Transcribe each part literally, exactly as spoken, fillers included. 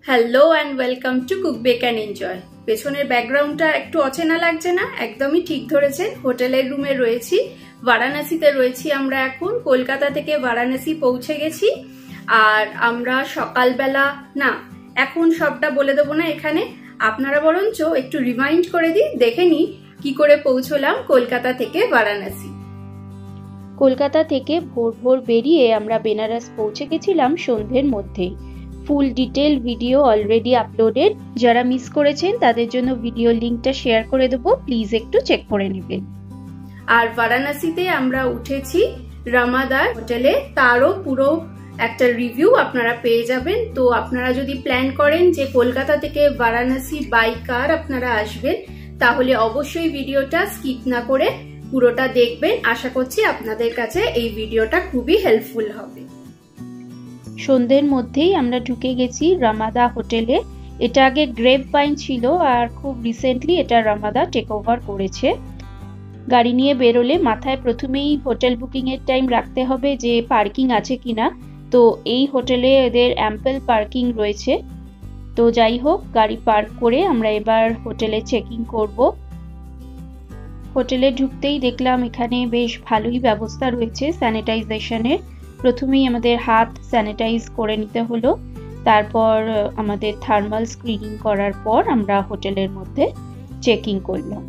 Hello and welcome to cook bake and enjoy. পেছনের ব্যাকগ্রাউন্ডটা একটু অচেনা লাগছে না? একদমই ঠিক ধরেছেন, হোটেলের রুমে রয়েছি, বারাণসীতে রয়েছি। আমরা এখন কলকাতা থেকে বারাণসী পৌঁছে গেছি। আর আমরা সকালবেলা না, এখন সবটা বলে দেবো না এখানে, আপনারা বরঞ্চ একটু রিমাইন্ড করে দিই, দেখে নিই কি করে পৌঁছলাম কলকাতা থেকে বারাণসী। কলকাতা থেকে ভোর ভোর বেরিয়ে আমরা বেনারস পৌঁছে গেছিলাম সন্ধ্যের মধ্যেই। Full detail video already uploaded, যারা মিস করেছেন তাদের জন্য ভিডিও লিঙ্কটা শেয়ার করে দেবো, প্লিজ একটু চেক করে নেবেন। আর বারাণসীতে আমরা উঠেছি রামাদার হোটেলে, তারও পুরো একটা রিভিউ আপনারা পেয়ে যাবেন। তো আপনারা যদি প্ল্যান করেন যে কলকাতা থেকে বারাণসী বাই কার আপনারা আসবেন, তাহলে অবশ্যই ভিডিওটা স্কিপ না করে পুরোটা দেখবেন। আশা করছি আপনাদের কাছে এই ভিডিওটা খুবই হেল্পফুল হবে। সন্ধ্যের মধ্যেই আমরা ঢুকে গেছি রামাদা হোটেলে। এটা আগে গ্রেপ ভাইন ছিল, আর খুব রিসেন্টলি এটা রামাদা টেক ওভার করেছে। গাড়ি নিয়ে বেরোলে মাথায় প্রথমেই হোটেল বুকিং এর টাইম রাখতে হবে যে পার্কিং আছে কিনা। তো এই হোটেলে এদের অ্যাম্পল পার্কিং রয়েছে। তো যাই হোক, গাড়ি পার্ক করে আমরা এবার হোটেলে চেকিং করব। হোটেলে ঢুকতেই দেখলাম এখানে বেশ ভালোই ব্যবস্থা রয়েছে স্যানিটাইজেশনের। প্রথমেই আমাদের হাত স্যানিটাইজ করে নিতে হলো, তারপর আমাদের থার্মাল স্ক্রিনিং করার পর আমরা হোটেলের মধ্যে চেকিং করলাম।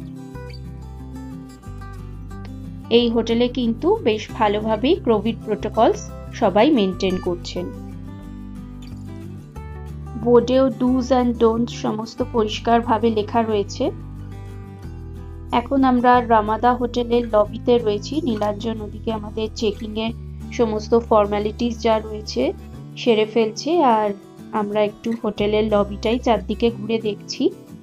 এই হোটেলে কিন্তু বেশ ভালোভাবেই কোভিড প্রোটোকলস সবাই মেনটেন করছেন। বোর্ডেও ডুজ অ্যান্ড ডোন্টস সমস্ত পরিষ্কারভাবে লেখা রয়েছে। এখন আমরা রামাদা হোটেলের লবিতে রয়েছি। নীলাঞ্জন ওদিকে আমাদের চেকিং এর সমস্ত ফর্মালিটিস যা রয়েছে সেরে ফেলছে, আর আমরা একটু হোটেলের লবিটাই চারদিকে ঘুরে দেখছি।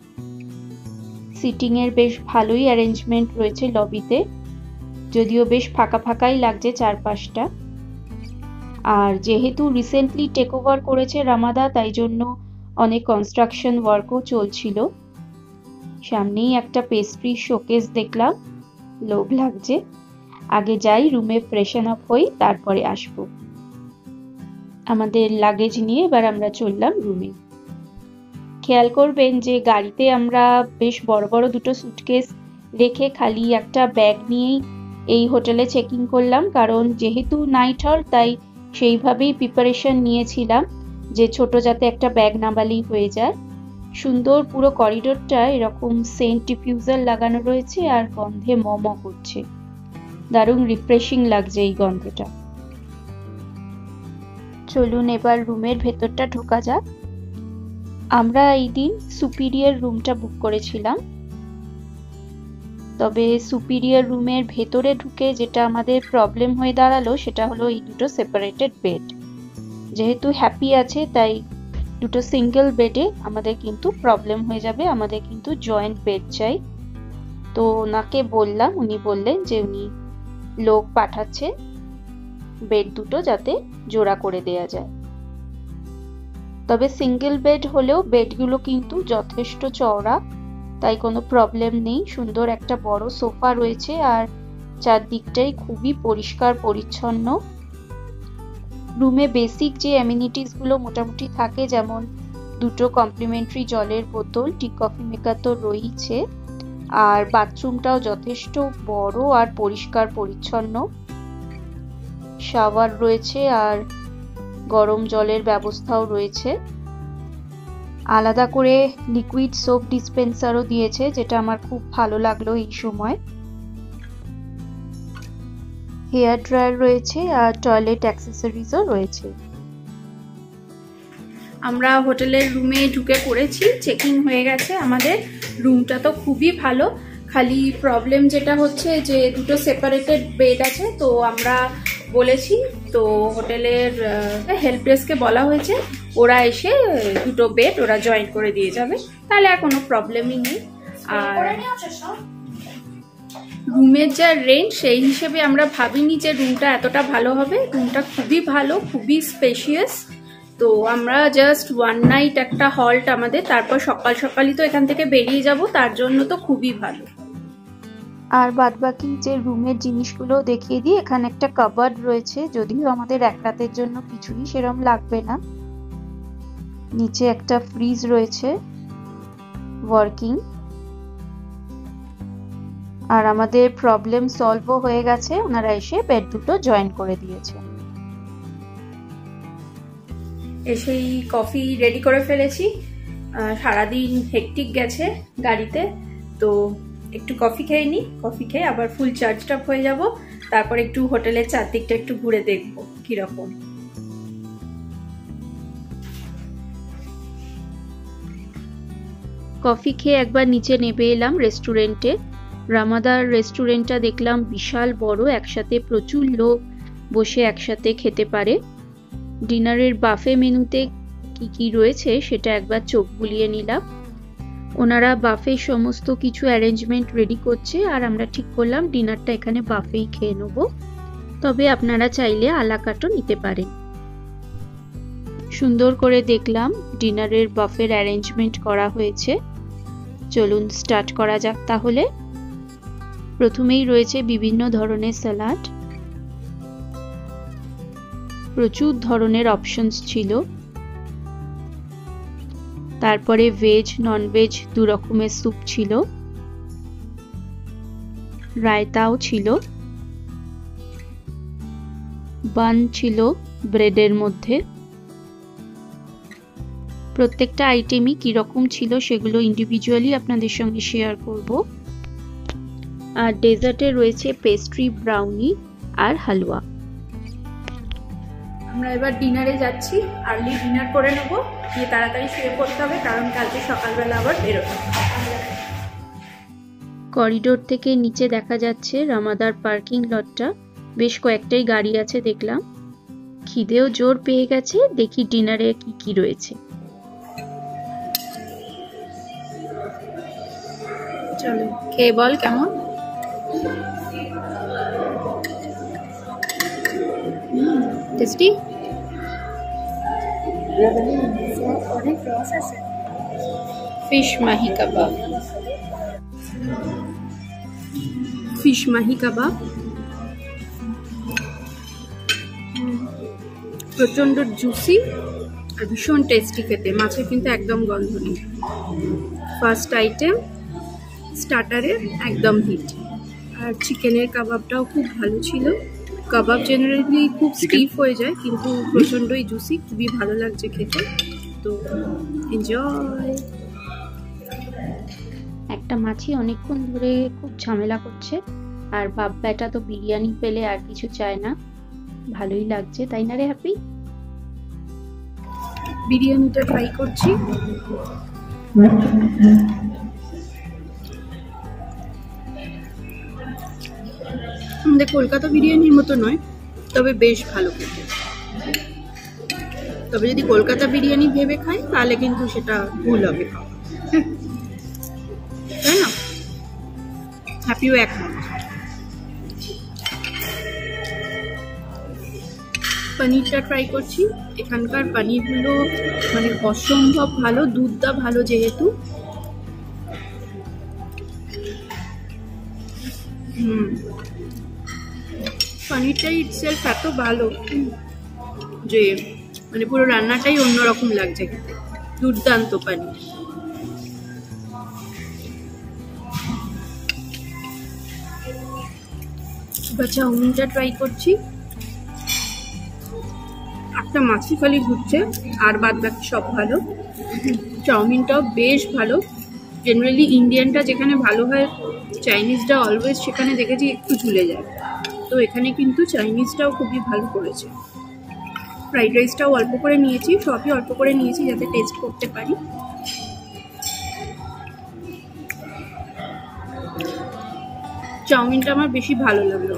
সিটিং এর বেশ ভালোই অ্যারেঞ্জমেন্ট রয়েছে লবিতে, যদিও বেশ ফাঁকা ফাঁকাই লাগছে চারপাশটা। আর যেহেতু রিসেন্টলি টেক ওভার করেছে রামাদা, তাই জন্য অনেক কনস্ট্রাকশন ওয়ার্কও চলছিল। সামনেই একটা পেস্ট্রি শোকেস দেখলাম, লোভ লাগছে। আগে যাই, রুমে ফ্রেশন আপ হই, তারপরে আসবো। আমাদের লাগেজ নিয়ে এবার আমরা চললাম রুমে। খেয়াল করবেন যে গাড়িতে আমরা বেশ বড় বড় দুটো সুটকেস রেখে খালি একটা ব্যাগ নিয়েই এই হোটেলে চেকিং করলাম, কারণ যেহেতু নাইট হল্ট তাই সেইভাবেই প্রিপারেশন নিয়েছিলাম যে ছোট যাতে একটা ব্যাগ নামালেই হয়ে যায়। সুন্দর পুরো করিডোরটা এরকম সেন্ট ডিফিউজার লাগানো রয়েছে, আর গন্ধে মম করছে, দারুণ রিফ্রেশিং লাগছে এই গন্ধটা। চলুন এবার রুমের ভেতরটা ঢোকা যাক। আমরা এই দিন সুপিরিয়র রুমটা বুক করেছিলাম, তবে সুপিরিয়র রুমের ভেতরে ঢুকে যেটা আমাদের প্রবলেম হয়ে দাঁড়ালো সেটা হলো এই দুটো সেপারেটেড বেড। যেহেতু হ্যাপি আছে তাই দুটো সিঙ্গেল বেডে আমাদের কিন্তু প্রবলেম হয়ে যাবে, আমাদের কিন্তু জয়েন্ট বেড চাই। তো ওনাকে বললাম, উনি বললেন যে উনি লোক পাঠাচ্ছে বেড দুটো যাতে জোড়া করে দেয়া যায়। তবে সিঙ্গেল বেড হলেও বেডগুলো কিন্তু যথেষ্ট চওড়া, তাই কোনো প্রবলেম নেই। সুন্দর একটা বড় সোফা রয়েছে, আর চারদিকটাই খুবই পরিষ্কার পরিচ্ছন্ন। রুমে বেসিক যে অ্যামিনিটিস গুলো মোটামুটি থাকে, যেমন দুটো কমপ্লিমেন্টারি জলের বোতল, টি কফি মেকার তো রয়েছে, আর বাথরুমটাও যথেষ্ট বড় আর পরিষ্কার পরিচ্ছন্ন। শাওয়ার রয়েছে আর গরম জলের ব্যবস্থাও রয়েছে। আলাদা করে লিকুইড সোপ ডিসপেন্সারও দিয়েছে, যেটা আমার খুব ভালো লাগলো এই সময়। হেয়ার ড্রায়ার রয়েছে আর টয়লেট অ্যাক্সেসরিজও রয়েছে। আমরা হোটেলের রুমে ঢুকে পড়েছি, চেকিং হয়ে গেছে আমাদের। রুমটা তো খুবই ভালো, খালি প্রবলেম যেটা হচ্ছে যে দুটো সেপারেটেড বেড আছে। তো আমরা বলেছি, তো হোটেলের হেল্প ডেস্কে বলা হয়েছে ওরা এসে দুটো বেড ওরা জয়েন করে দিয়ে যাবে, তাহলে আর কোনো প্রবলেমই নেই। আর রুমের যা রেন্ট সেই হিসেবে আমরা ভাবিনি যে রুমটা এতটা ভালো হবে। রুমটা খুবই ভালো, খুবই স্পেশিয়াস। তো আমরা জাস্ট ওয়ান নাইট একটা হল্ট আমাদের, তারপর সকাল সকালই তো এখান থেকে বেরিয়ে যাব, তার জন্য তো খুবই ভালো। আর বাদ বাকি যে রুমের জিনিসগুলো দেখিয়ে দিই। এখানে একটা কাবার্ড রয়েছে, যদিও আমাদের এক রাতের জন্য কিছুই সেরকম লাগবে না। নিচে একটা ফ্রিজ রয়েছে ওয়ার্কিং। আর আমাদের প্রবলেম সলভও হয়ে গেছে, ওনারা এসে বেড দুটো জয়েন করে দিয়েছে। এসেই কফি রেডি করে ফেলেছি। সারাদিন হেকটিক গেছে গাড়িতে, তো একটু কফি খেয়ে নিই। কফি খেয়ে আবার ফুল চার্জড আপ হয়ে যাব, তারপর একটু হোটেলের চারদিকটা একটু ঘুরে দেখব কিরকম। কফি খেয়ে একবার নিচে নেমে এলাম রেস্টুরেন্টে। রামাদার রেস্টুরেন্টটা দেখলাম বিশাল বড়, একসাথে প্রচুর লোক বসে একসাথে খেতে পারে। ডিনারের বাফে মেনুতে কি কি রয়েছে সেটা একবার চোখ বুলিয়ে নিলাম। ওনারা বাফে সমস্ত কিছু অ্যারেঞ্জমেন্ট রেডি করছে, আর আমরা ঠিক করলাম ডিনারটা এখানে বাফেই খেয়ে নেব। তবে আপনারা চাইলে আলাকাটও নিতে পারেন। সুন্দর করে দেখলাম ডিনারের বাফের অ্যারেঞ্জমেন্ট করা হয়েছে। চলুন স্টার্ট করা যাক তাহলে। প্রথমেই রয়েছে বিভিন্ন ধরনের স্যালাড, প্রচুর ধরনের অপশনস ছিল। তারপরে ভেজ নন ভেজ দু রকমের স্যুপ ছিল, রায়তাও ছিল, বান ছিল ব্রেডের মধ্যে। প্রত্যেকটা আইটেমই কিরকম ছিল সেগুলো ইন্ডিভিজুয়ালি আপনাদের সঙ্গে শেয়ার করব। আর ডেজার্টে রয়েছে পেস্ট্রি, ব্রাউনি আর হালুয়া। আমরা এবার ডিনারে যাচ্ছি, আর্লি ডিনার করে নেবো, দিয়ে তাড়াতাড়ি শুয়ে পড়তে হবে, কারণ কালকে সকালবেলা আবার বেরোতে হবে। করিডোর থেকে নিচে দেখা যাচ্ছে রামাদার পার্কিং লটটা, বেশ কয়েকটাই গাড়ি আছে দেখলাম। খিদেও জোর পেয়ে গেছে, দেখি ডিনারে কি কি রয়েছে। চলো খেয়ে বল কেমন। Tasty, fish mahi kebab, fish mahi kebab প্রচন্ড জুসি আর ভীষণ টেস্টি খেতে। মাছের কিন্তু একদম গন্ধ নেই। ফার্স্ট আইটেম স্টার্টারে একদম হিট। আর চিকেনের কাবাবটাও খুব ভালো ছিল। কাবাব জেনারেলি খুব স্টিফ হয়ে যায়, কিন্তু প্রচণ্ডই জুসি, খুবই ভালো লাগছে খেতে। তো এনজয়। একটা মাছি অনেকক্ষণ ধরে খুব ঝামেলা করছে, আর বাপ বেটা তো বিরিয়ানি পেলে আর কিছু চায় না। ভালোই লাগছে, তাই না রে হ্যাপি? বিরিয়ানিটা ট্রাই করছি। আমাদের কলকাতা বিরিয়ানির মতো নয়, তবে বেশ ভালো খেতে। তবে যদি কলকাতা বিরিয়ানি ভেবে খাই তাহলে কিন্তু সেটা ভুল হবে, তাই না? হ্যাপিও একমত। পনিরটা ট্রাই করছি। এখানকার পনিরগুলো মানে অসম্ভব ভালো, দুধটা ভালো যেহেতু। হুম, পনিরটাই ইটসেলফ এত ভালো যে মানে পুরো রান্নাটাই অন্যরকম লাগছে খেতে। দুর্দান্ত পনির। এবার চাউমিনটা ট্রাই করছি। একটা মাছি খালি ঘুরছে, আর বাদ বাকি সব ভালো। চাউমিনটাও বেশ ভালো। জেনারেলি ইন্ডিয়ানটা যেখানে ভালো হয়, চাইনিজটা অলওয়েজ সেখানে দেখেছি একটু ঝুলে যায়। তো এখানে কিন্তু চাইনিজটাও খুবই ভালো করেছে। ফ্রাইড রাইসটাও অল্প করে নিয়েছি, সবই অল্প করে নিয়েছি যাতে টেস্ট করতে পারি। চাউমিনটা আমার বেশি ভালো লাগলো।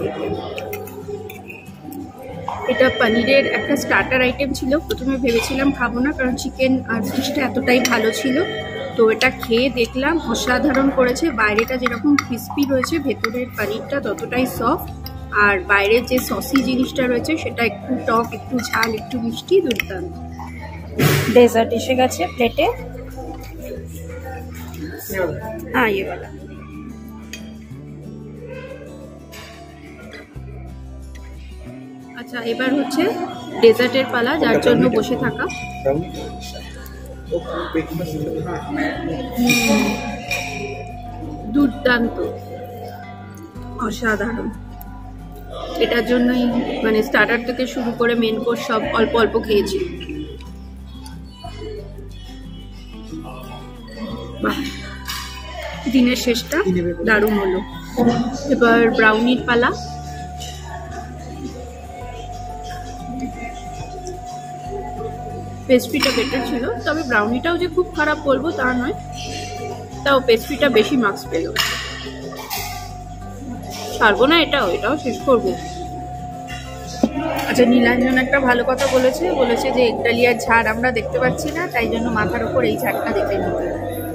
এটা পনিরের একটা স্টার্টার আইটেম ছিল। প্রথমে ভেবেছিলাম খাবো না, কারণ চিকেন আর ফিশটা এতটাই ভালো ছিল। তো এটা খেয়ে দেখলাম অসাধারণ করেছে। বাইরেটা যেরকম ক্রিস্পি রয়েছে, ভেতরের পনিরটা ততটাই সফট। আর বাইরের যে সসি জিনিসটা রয়েছে সেটা একটু টক, একটু ঝাল, একটু মিষ্টি, দুর্দান্ত। ডেজার্ট এসে গেছে প্লেটে। হ্যাঁ, ये वाला। আচ্ছা, এবার হচ্ছে ডেজার্টের পালা, যার জন্য বসে থাকা। দুর্দান্ত, অসাধারণ। এটার জন্যই মানে স্টার্টার থেকে শুরু করে মেন কোর্স সব অল্প অল্প খেয়েছি। বাহ, দিনের শেষটা দারুণ হলো। এবার ব্রাউনির পালা। পেস্ট্রিটা বেটার ছিল, তবে ব্রাউনিটাও যে খুব খারাপ বলবো তা নয়, তাও পেস্ট্রিটা বেশি মার্কস পেল। পারবো না এটাও, এটাও শেষ করবো। আচ্ছা, নীলাঞ্জন একটা ভালো কথা বলেছে, বলেছে যে একডালিয়ার ঝাড় আমরা দেখতে পাচ্ছি না, তাই জন্য মাথার উপর এই ঝাড়টা দেখে নিতে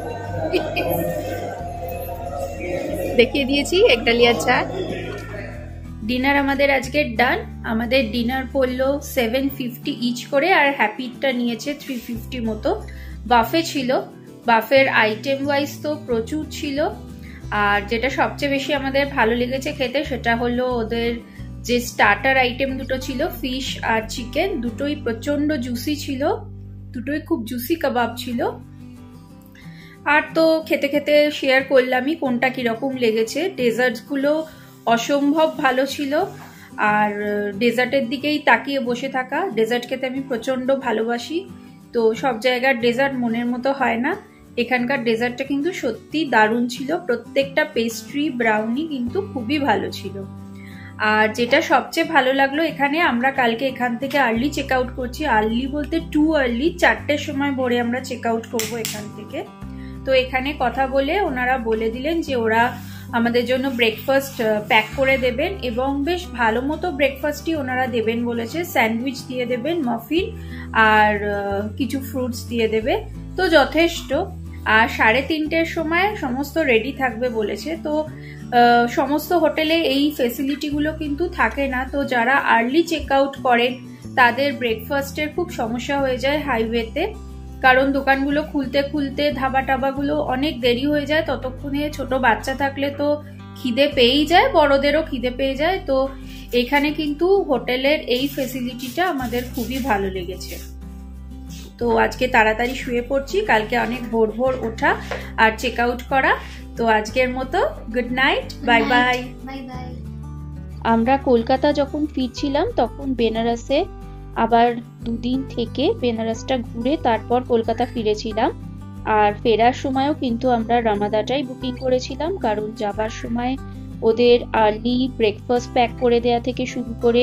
দেখিয়ে দিয়েছি একডালিয়ার ঝাড়। ডিনার আমাদের আজকে ডান। আমাদের ডিনার পড়লো সেভেন ফিফটি ইচ করে, আর হ্যাপিটা নিয়েছে থ্রি ফিফটি মতো। বাফে ছিল, বাফের আইটেম ওয়াইজ তো প্রচুর ছিল, আর যেটা সবচেয়ে বেশি আমাদের ভালো লেগেছে খেতে সেটা হলো ওদের যে স্টার্টার আইটেম দুটো ছিল, ফিশ আর চিকেন, দুটোই প্রচন্ড জুসি ছিল, দুটোই খুব জুসি কাবাব ছিল। আর তো খেতে খেতে শেয়ার করলামই কোনটা কিরকম লেগেছে। ডেজার্টসগুলো অসম্ভব ভালো ছিল, আর ডেজার্টের দিকেই তাকিয়ে বসে থাকা। ডেজার্ট খেতে আমি প্রচন্ড ভালোবাসি, তো সব জায়গার ডেজার্ট মনের মতো হয় না। এখানকার ডেজার্টটা কিন্তু সত্যি দারুণ ছিল, প্রত্যেকটা পেস্ট্রি ব্রাউনি কিন্তু খুবই ভালো ছিল। আর যেটা সবচেয়ে ভালো লাগলো, এখানে আমরা কালকে এখান থেকে আর্লি চেক আউট করছি। আর্লি বলতে টু আর্লি, চারটের সময় ভোরে আমরা চেক আউট করবো এখান থেকে। তো এখানে কথা বলে ওনারা বলে দিলেন যে ওরা আমাদের জন্য ব্রেকফাস্ট প্যাক করে দেবেন, এবং বেশ ভালো মতো ব্রেকফাস্টই ওনারা দেবেন বলেছে। স্যান্ডউইচ দিয়ে দেবেন, মাফিন আর কিছু ফ্রুটস দিয়ে দেবে, তো যথেষ্ট। আর সাড়ে তিনটের সময় সমস্ত রেডি থাকবে বলেছে। তো সমস্ত হোটেলে এই ফেসিলিটিগুলো কিন্তু থাকে না, তো যারা আর্লি চেক আউট করেন তাদের ব্রেকফাস্টের খুব সমস্যা হয়ে যায় হাইওয়েতে, কারণ দোকানগুলো খুলতে খুলতে ধাবা টাবাগুলো অনেক দেরি হয়ে যায়। ততক্ষণে ছোট বাচ্চা থাকলে তো খিদে পেয়েই যায়, বড়দেরও খিদে পেয়ে যায়। তো এখানে কিন্তু হোটেলের এই ফেসিলিটিটা আমাদের খুবই ভালো লেগেছে। তো আজকে তাড়াতাড়ি শুয়ে পড়ছি, কালকে অনেক ভোর ভোর ওঠা আর চেক আউট করা। তো আজকের মতো good night, bye bye. Bye bye. আমরা কলকাতা যখন ফিরছিলাম তখন বেনারসে আবার দুদিন থেকে বেনারসটা ঘুরে তারপর কলকাতা ফিরেছিলাম। আর ফেরার সময়ও কিন্তু আমরা রামাদাটাই বুকিং করেছিলাম, কারণ যাবার সময় ওদের আর্লি ব্রেকফাস্ট প্যাক করে দেয়া থেকে শুরু করে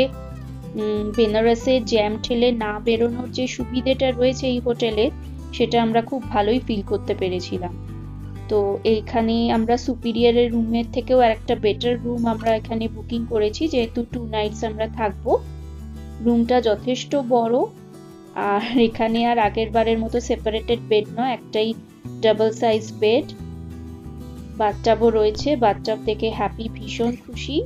বেনারসে জ্যাম ঠেলে না বেরোনোর যে সুবিধেটা রয়েছে এই হোটেলে, সেটা আমরা খুব ভালোই ফিল করতে পেরেছিলাম। তো এইখানে আমরা সুপিরিয়ারের রুমের থেকেও আরেকটা বেটার রুম আমরা এখানে বুকিং করেছি, যেহেতু টু নাইটস আমরা থাকবো। রুমটা যথেষ্ট বড়, আর এখানে আর আগের বারের মতো সেপারেটেড বেড নয়, একটাই ডাবল সাইজ বেড। বাথটাবও রয়েছে, বাথটাব থেকে হ্যাপি ভীষণ খুশি।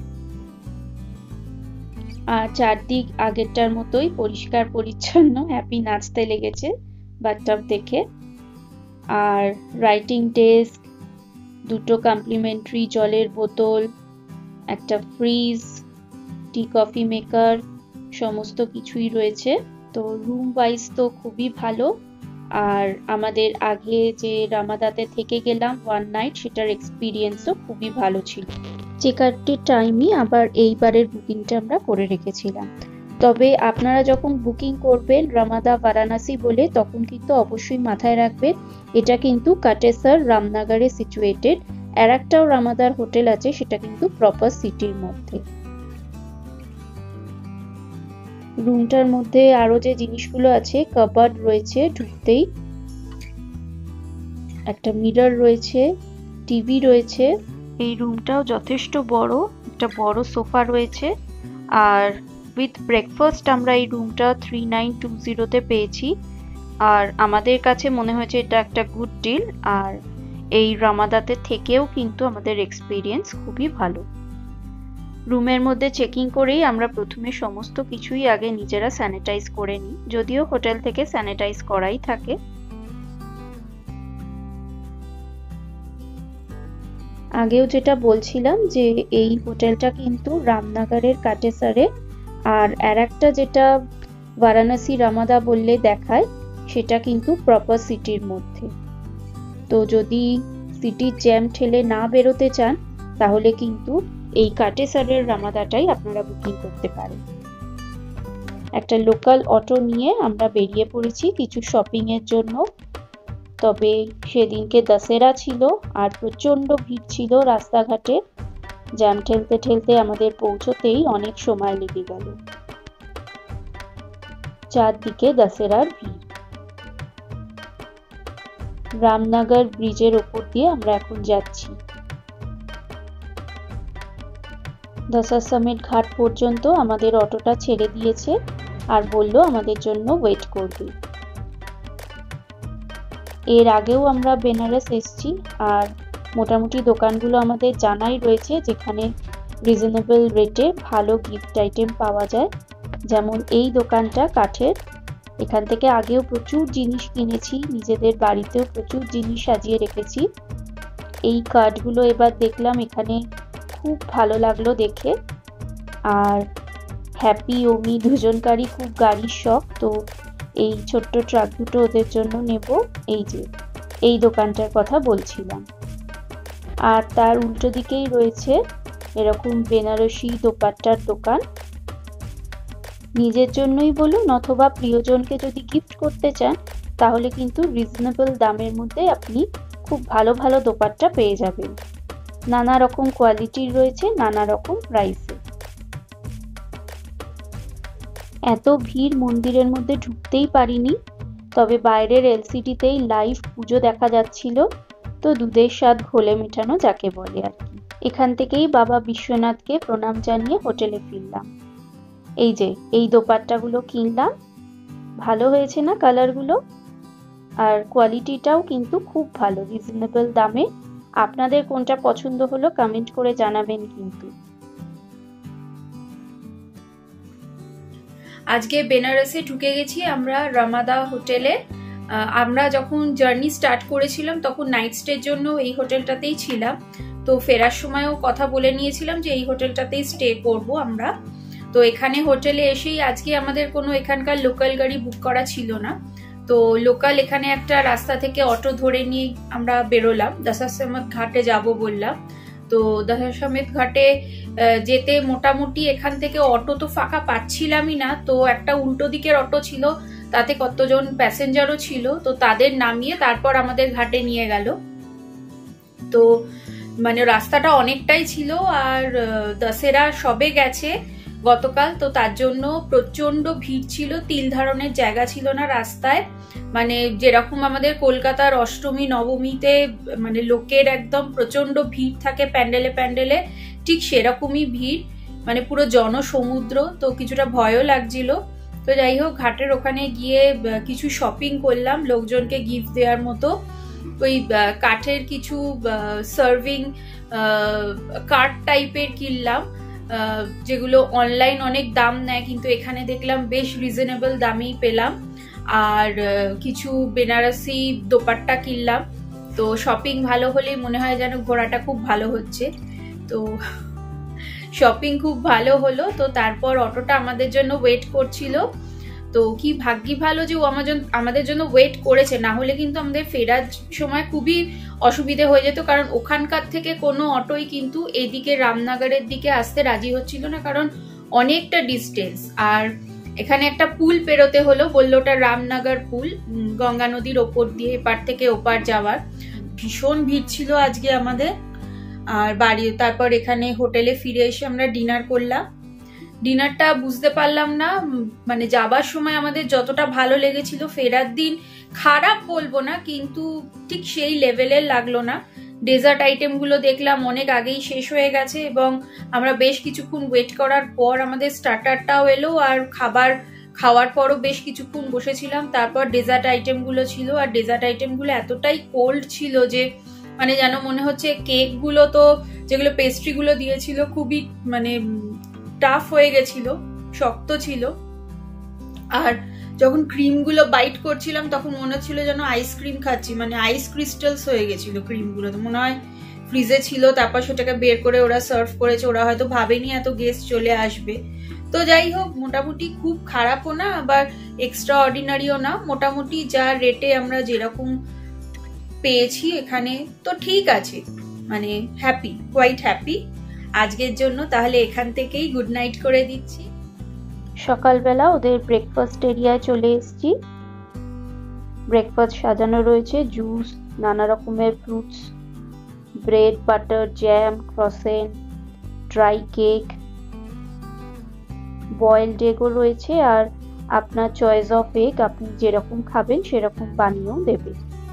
আর চারদিক আগেরটার মতোই পরিষ্কার পরিচ্ছন্ন, হ্যাপি নাচতে লেগেছে বাথটাব দেখে। আর রাইটিং ডেস্ক, দুটো কমপ্লিমেন্টারি জলের বোতল, একটা ফ্রিজ, টি কফি মেকার, সমস্ত কিছুই রয়েছে। তো রুম ওয়াইজ তো খুবই ভালো। আর আমাদের আগে যে রামাদাতে থেকে গেলাম ওয়ান নাইট, সেটার এক্সপিরিয়েন্সও খুবই ভালো ছিল। চেক আউটের টাইমই আবার এইবারের বুকিংটা আমরা করে রেখেছিলাম। তবে আপনারা যখন বুকিং করবেন রামাদা বারাণসী বলে, তখন কিন্তু অবশ্যই মাথায় রাখবেন এটা কিন্তু কাটেসার রামনগরে সিচুয়েটেড। আর একটাও রামাদার হোটেল আছে, সেটা কিন্তু প্রপার সিটির মধ্যে। রুমটার মধ্যে আরো যে জিনিসগুলো আছে, কাবার্ড রয়েছে ঢুকতেই, একটা মিরর রয়েছে, টিভি রয়েছে। এই রুমটাও যথেষ্ট বড়, একটা বড় সোফা রয়েছে। আর উইথ ব্রেকফাস্ট আমরা এই রুমটা থ্রি নাইন টু জিরোতে পেয়েছি, আর আমাদের কাছে মনে হয়েছে এটা একটা গুড ডিল। আর এই রামাদাতে থেকেও কিন্তু আমাদের এক্সপিরিয়েন্স খুবই ভালো। রুমের মধ্যে চেকিং করেই আমরা প্রথমে সমস্ত কিছুই আগে নিজেরা স্যানিটাইজ করে নিই, যদিও হোটেল থেকে স্যানিটাইজ করাই থাকে। আগেও যেটা বলছিলাম যে এই হোটেলটা কিন্তু রামনগরের কাটেসারে। আর আর একটা যেটা বারাণসী রামাদা বললে দেখায়, সেটা কিন্তু প্রপার সিটির মধ্যে। তো যদি সিটির জ্যাম ঠেলে না বেরোতে চান তাহলে কিন্তু এই কাটেসারের রামাদাটাই আপনারা বুকিং করতে পারেন। একটা লোকাল অটো নিয়ে আমরা বেরিয়ে পড়েছি কিছু শপিং এর জন্য। তবে সেদিনকে দশেরা ছিল আর প্রচন্ড ভিড় ছিল রাস্তাঘাটে, জ্যাম ঠেলতে ঠেলতে আমাদের পৌঁছতেই অনেক সময় লেগে গেল। চারদিকে দশেরার ভিড়। রামনগর ব্রিজের ওপর দিয়ে আমরা এখন যাচ্ছি। দশাশ্বমেধ ঘাট পর্যন্ত আমাদের অটোটা ছেড়ে দিয়েছে আর বলল আমাদের জন্য ওয়েট করবে। এর আগেও আমরা বেনারস এসেছি আর মোটামুটি দোকানগুলো আমাদের জানাই রয়েছে যেখানে রিজনেবল রেটে ভালো গিফট আইটেম পাওয়া যায়। যেমন এই দোকানটা কাঠের, এখান থেকে আগেও প্রচুর জিনিস কিনেছি, নিজেদের বাড়িতেও প্রচুর জিনিস সাজিয়ে রেখেছি। এই কাঠগুলো এবার দেখলাম এখানে, খুব ভালো লাগলো দেখে। আর হ্যাপি ওমি দুজনকারই খুব গাড়ির শখ, তো এই ছোট্ট ট্রাক দুটো ওদের জন্য নেব। এই যে এই দোকানটার কথা বলছিলাম। আর তার উল্টো দিকেই রয়েছে এরকম বেনারসি দোপাট্টার দোকান। নিজের জন্যই বলুন অথবা প্রিয়জনকে যদি গিফট করতে চান তাহলে কিন্তু রিজনেবল দামের মধ্যে আপনি খুব ভালো ভালো দোপাট্টা পেয়ে যাবেন। নানা রকম কোয়ালিটির রয়েছে, নানা রকম প্রাইসে। এত ভিড় মন্দিরের মধ্যে ঢুকতেই পারিনি, তবে বাইরের এলসিডিতেই লাইভ পুজো দেখা যাচ্ছিল, তো দুধের স্বাদ ঘোলে মেটানো যাকে বলে আর কি। এখান থেকেই বাবা বিশ্বনাথকে প্রণাম জানিয়ে হোটেলে ফিরলাম। এই যে এই দোপাট্টাগুলো কিনলাম, ভালো হয়েছে না কালারগুলো, আর কোয়ালিটিটাও কিন্তু খুব ভালো, রিজনেবল দামে। আপনাদের কোনটা পছন্দ হলো কমেন্ট করে জানাবেন কিন্তু। আজকে বেনারসে ঢুকে গেছি আমরা রামাদা হোটেলে। আমরা যখন জার্নি স্টার্ট করেছিলাম তখন নাইট স্টের জন্য এই হোটেলটাতেই ছিলাম, তো ফেরার সময়ও কথা বলে নিয়েছিলাম যে এই হোটেলটাতেই স্টে করব আমরা। তো এখানে হোটেলে এসেই আজকে আমাদের কোনো এখানকার লোকাল গাড়ি বুক করা ছিল না, তো লোকাল এখানে একটা রাস্তা থেকে অটো ধরে নিয়ে আমরা বেরোলাম, দশাশ্বমেধ ঘাটে যাব বললাম। তো দশাশ্বমেধ ঘাটে যেতে মোটামুটি এখান থেকে অটো তো ফাঁকা পাচ্ছিলামই না, তো একটা উল্টো দিকের অটো ছিল, তাতে কতজন প্যাসেঞ্জারও ছিল, তো তাদের নামিয়ে তারপর আমাদের ঘাটে নিয়ে গেল। তো মানে রাস্তাটা অনেকটাই ছিল, আর দশেরা সবে গেছে গতকাল, তো তার জন্য প্রচন্ড ভিড় ছিল, তিল ধারণের জায়গা ছিল না রাস্তায়। মানে যেরকম আমাদের কলকাতার অষ্টমী নবমীতে মানে লোকের একদম প্রচন্ড ভিড় থাকে প্যান্ডেলে প্যান্ডেলে, ঠিক সেরকমই ভিড়, মানে পুরো জনসমুদ্র। তো কিছুটা ভয়ও লাগছিল। তো যাই হোক, ঘাটের ওখানে গিয়ে কিছু শপিং করলাম লোকজনকে গিফট দেওয়ার মতো। ওই কাঠের কিছু সার্ভিং কার্ড টাইপের কিনলাম, যেগুলো অনলাইন অনেক দাম নেয়, কিন্তু এখানে দেখলাম বেশ রিজনেবল দামেই পেলাম। আর কিছু বেনারসি দোপাট্টা কিনলাম। তো শপিং ভালো হলেই মনে হয় যেন ঘোরাটা খুব ভালো হচ্ছে। তো শপিং খুব ভালো হলো। তো তারপর অটোটা আমাদের জন্য ওয়েট করছিল। তো কি ভাগ্যি ভালো যে ও আমাদের আমাদের জন্য ওয়েট করেছে, না হলে কিন্তু আমাদের ফেরার সময় খুবই অসুবিধে হয়ে যেত, কারণ ওখানকার থেকে কোনো অটোই কিন্তু এদিকে রামনগরের দিকে আসতে রাজি হচ্ছিল না, কারণ অনেকটা ডিস্টেন্স। আর এখানে একটা পুল পেরোতে হলো, বললো ওটা রামনগর পুল, গঙ্গা নদীর ওপর দিয়ে এপার থেকে ওপার যাওয়ার। ভীষণ ভিড় ছিল আজকে আমাদের। আর বাড়ি তারপর এখানে হোটেলে ফিরে এসে আমরা ডিনার করলাম। ডিনারটা বুঝতে পারলাম না, মানে যাবার সময় আমাদের যতটা ভালো লেগেছিল ফেরার দিন খারাপ বলবো না, কিন্তু ঠিক সেই লেভেলের লাগলো না। ডেজার্ট আইটেমগুলো দেখলাম অনেক আগেই শেষ হয়ে গেছে, এবং আমরা বেশ কিছুক্ষণ ওয়েট করার পর আমাদের স্টার্টারটাও এলো, আর খাবার খাওয়ার পরও বেশ কিছুক্ষণ বসেছিলাম। তারপর ডেজার্ট আইটেমগুলো ছিল, আর ডেজার্ট আইটেমগুলো এতটাই কোল্ড ছিল যে মানে যেন মনে হচ্ছে কেকগুলো, তো যেগুলো পেস্ট্রিগুলো দিয়েছিল খুবই মানে টাফ হয়ে গেছিল, শক্ত ছিল। আর যখন ক্রিমগুলো বাইট করছিলাম তখন মনে হচ্ছিল যেন আইসক্রিম খাচ্ছি, মানে আইস ক্রিস্টালস হয়ে গেছিল ক্রিমগুলো। তো মনে হয় ফ্রিজে ছিল, তারপর সেটাকে বের করে ওরা সার্ভ করেছে। ওরা হয়তো ভাবেনি এত গেস্ট চলে আসবে, তো যাই হোক, মোটামুটি খুব খারাপও না আবার এক্সট্রা অর্ডিনারিও না, মোটামুটি যা রেটে আমরা যেরকম পেয়েছি এখানে তো ঠিক আছে, মানে হ্যাপি, কোয়াইট হ্যাপি আজকের জন্য। তাহলে এখান থেকেই গুড নাইট করে দিচ্ছি। সকালবেলা ওদের ব্রেকফাস্ট এরিয়ায় চলে এসেছি। ব্রেকফাস্ট সাজানো রয়েছে, জুস, নানা রকমের fruits, bread, butter, jam, croissant, dry cake, boiled এগও রয়েছে, আর আপনার চয়েস অফ এগ, আপনি যেরকম খাবেন সেরকম বানিয়েও দেবে।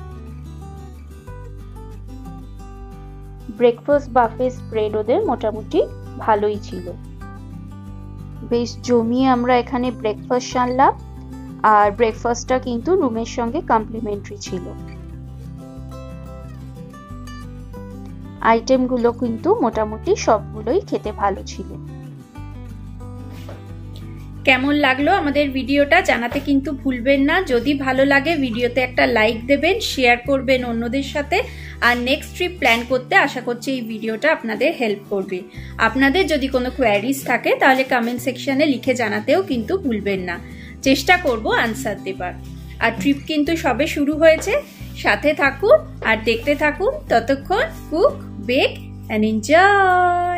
ব্রেকফাস্ট বাফে স্প্রেড ওদের মোটামুটি ভালোই ছিল। বেশ জমিয়ে আমরা এখানে ব্রেকফাস্ট সারলাম, আর ব্রেকফাস্টটা কিন্তু রুমের সঙ্গে কমপ্লিমেন্টারি ছিল। আইটেমগুলো কিন্তু মোটামুটি সবগুলোই খেতে ভালো ছিল। কেমন লাগলো আমাদের ভিডিওটা জানাতে কিন্তু ভুলবেন না। যদি ভালো লাগে ভিডিওতে একটা লাইক দেবেন, শেয়ার করবেন অন্যদের সাথে, আর নেক্সট ট্রিপ প্ল্যান করতে আশা করছি এই ভিডিওটা আপনাদের হেল্প করবে। আপনাদের যদি কোনো কোয়ারিজ থাকে তাহলে কমেন্ট সেকশনে লিখে জানাতেও কিন্তু ভুলবেন না, চেষ্টা করব আনসার দেবার। আর ট্রিপ কিন্তু সবে শুরু হয়েছে, সাথে থাকুন আর দেখতে থাকুন। ততক্ষণ কুক, বেক অ্যান্ড এনজয়।